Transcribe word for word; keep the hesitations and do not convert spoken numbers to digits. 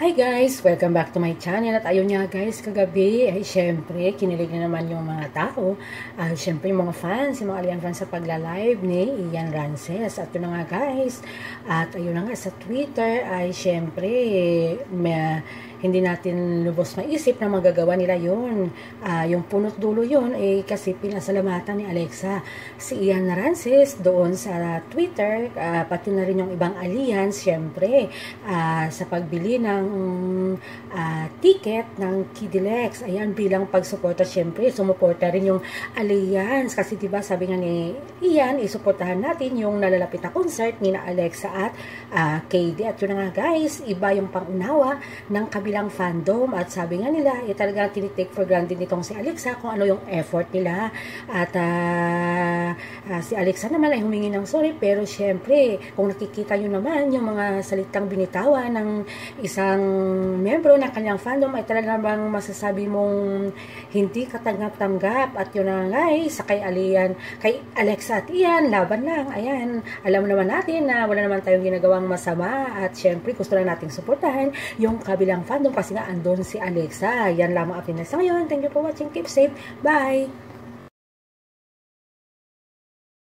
Hi guys! Welcome back to my channel. At ayun nga guys, kagabi ay syempre kinilig na naman yung mga tao. Ay syempre yung mga fans, yung mga Alian fans sa pagla-live ni Ian Rances. At yun na nga guys. At ayun na nga sa Twitter ay syempre may, hindi natin lubos maisip na magagawa nila yun. Uh, yung punot dulo yun ay kasi pinasalamatan ni Alexa si Ian Rances doon sa Twitter. Uh, pati na rin yung ibang Alians syempre uh, sa pagbili ng uh, ticket ng Kidilex. Ayan, bilang pagsuporta syempre, sumuporta rin yung Alliance kasi diba sabi nga ni Ian, isuportahan natin yung nalalapit na concert ni na Alexa at uh, K D. At yun na nga guys, iba yung pangunawa ng kabilang fandom at sabi nga nila, eh, talagang tinitake for granted nitong si Alexa kung ano yung effort nila at uh, uh, si Alexa naman ay humingi ng sorry pero syempre, kung nakikita nyo naman yung mga salitang binitawan ng isang membro ng kanyang fandom ay talaga bang masasabi mong hindi katanggap-tanggap. At yun na nga eh, sa kay Alian, kay Alexa at Ian, laban lang. Ayan, alam naman natin na wala naman tayong ginagawang masama at syempre gusto lang nating suportahan yung kabilang fandom kasi nga andun si Alexa. Yan lamang ang pinas sa ngayon. Thank you for watching. Keep safe. Bye!